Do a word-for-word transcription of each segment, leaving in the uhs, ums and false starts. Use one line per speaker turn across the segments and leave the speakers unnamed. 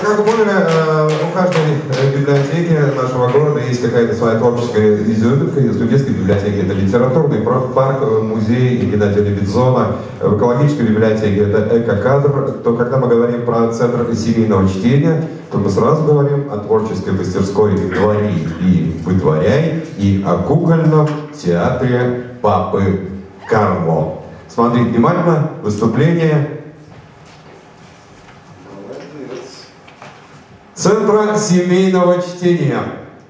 как вы поняли, у каждой библиотеки нашего города есть какая-то своя творческая изюминка. Если в детской библиотеке это литературный парк, музей Геннадия Лебедзона, в экологической библиотеке это эко-кадр, то когда мы говорим про центр семейного чтения, то мы сразу говорим о творческой мастерской «Твори и вытворяй» и о кукольном театре Папы Карло. Смотрите внимательно, выступление Центра семейного чтения.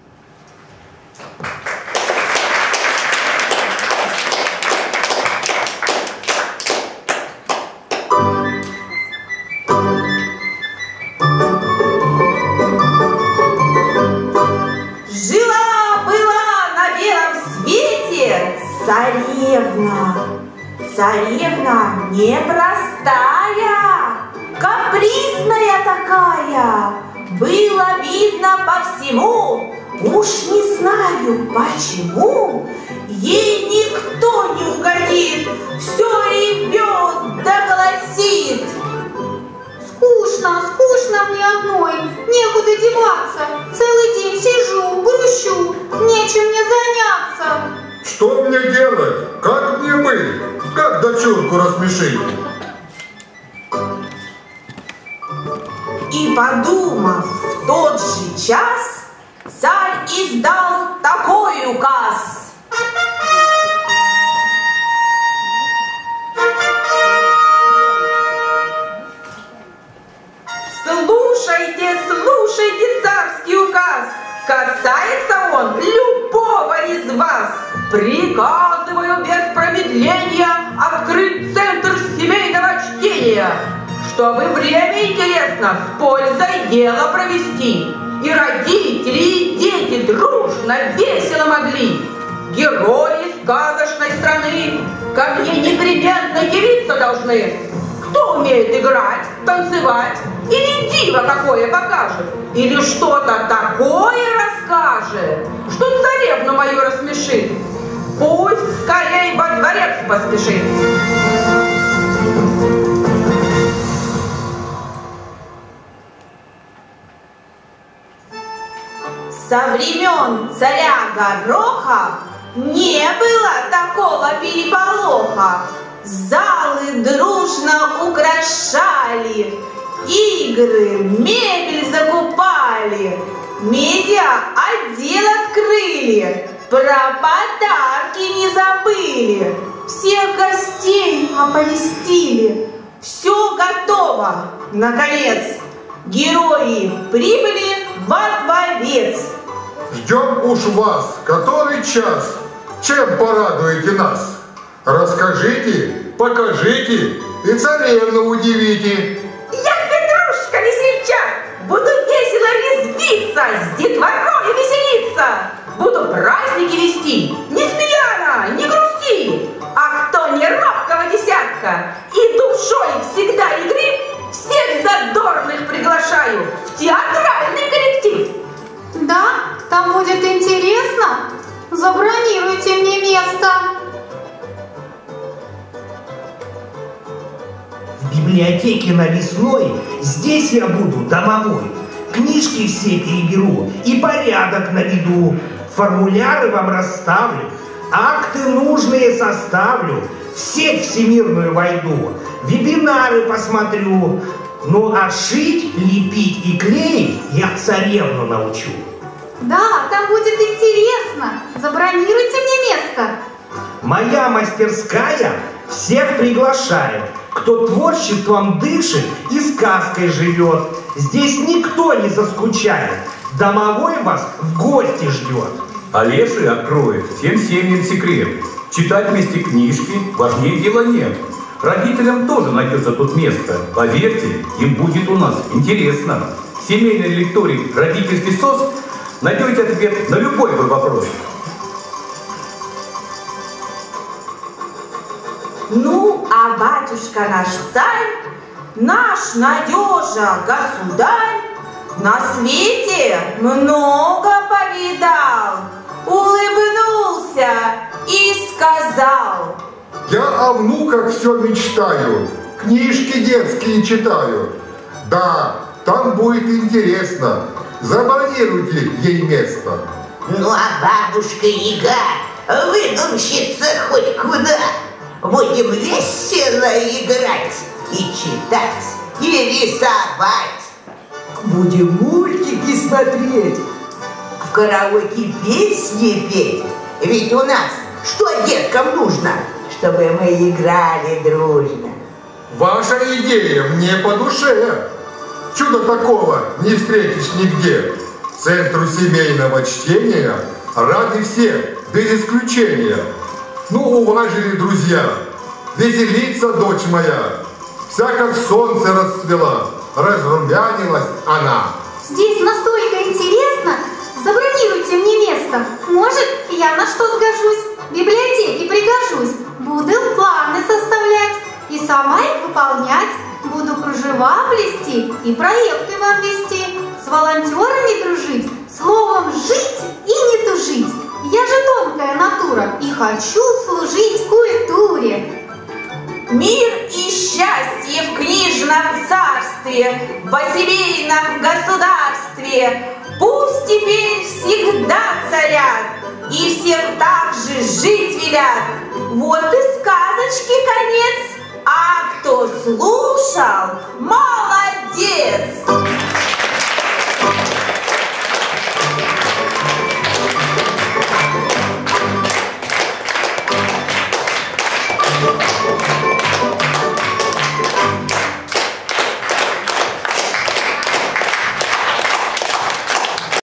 Жила-была на белом свете царевна. Царевна непростая, капризная такая. Было видно по всему, уж не знаю почему, ей никто не угодит, все ревет да голосит.
Скучно, скучно мне одной, некуда деваться. Целый день сижу, грущу, нечем мне заняться.
Что мне делать? Как мне быть? Как дочурку рассмешить?
И, подумав в тот же час, царь издал такой указ. Слушайте, слушайте царский указ. Касается он любого из вас. Приказываю без промедления открыть центр семейного чтения, чтобы время интересно с пользой дело провести. И родители, и дети дружно, весело могли. Герои сказочной страны ко мне непременно явиться должны. Кто умеет играть, танцевать, или диво какое покажет, или что-то такое расскажет, что царевну мою рассмешит, пусть скорей во дворец поспешит. Со времен царя Гороха не было такого переполоха. Залы дружно украшали, игры, мебель закупали, медиа отдел открыли, про подарки не забыли, всех гостей оповестили. Все готово, наконец, герои прибыли во дворец.
Ждем уж вас, который час, чем порадуете нас? Расскажите, покажите и царевну удивите.
Я, Петрушка, весельчак, буду весело резвиться, с детворой веселиться. Буду праздники вести, не смеяна, не грусти. А кто не робкого десятка и душой всегда игрив, всех задорных приглашаю в театральный коллектив.
Да, там будет интересно. Забронируйте мне место.
В библиотеке навесной, здесь я буду домовой. Книжки все переберу и порядок наведу. Формуляры вам расставлю, акты нужные составлю, в сеть всемирную войду, вебинары посмотрю. Ну а шить, лепить и клеить я царевну научу.
Да, там будет интересно. Забронируйте мне место.
Моя мастерская всех приглашает, кто творчеством дышит и сказкой живет. Здесь никто не заскучает, домовой вас в гости ждет.
А леший откроет всем семьям секрет. Читать вместе книжки важнее дела нет. Родителям тоже найдется тут место. Поверьте, им будет у нас интересно. Семейный лекторий «Родительский СОС» найдете ответ на любой вы вопрос.
Ну, а батюшка наш царь, наш надежа государь, на свете много повидал, улыбнулся и сказал:
я о внуках все мечтаю, книжки детские читаю. Да, там будет интересно. Забронируйте ей место.
Ну а бабушка Яга, выдумщица хоть куда. Будем весело играть и читать, и рисовать.
Будем мультики смотреть.
В караоке песни петь. Ведь у нас что деткам нужно? Чтобы мы играли дружно.
Ваша идея мне по душе. Чудо такого не встретишь нигде. Центру семейного чтения рады все, без исключения. Ну, уважили друзья, веселится дочь моя. Вся как солнце расцвела, разрумянилась она.
Здесь настолько интересно. Забронируйте мне место. Может, я на что сгожусь. В библиотеке пригожусь. Буду планы составлять и сама их выполнять. Буду кружева плести и проекты вам вести. С волонтерами дружить, словом жить и не тужить. Я же тонкая натура и хочу служить культуре.
Мир и счастье в книжном царстве, в семейном государстве пусть теперь всегда царят и всем так же жить велят. Вот и сказочки конец, а кто слушал, молодец!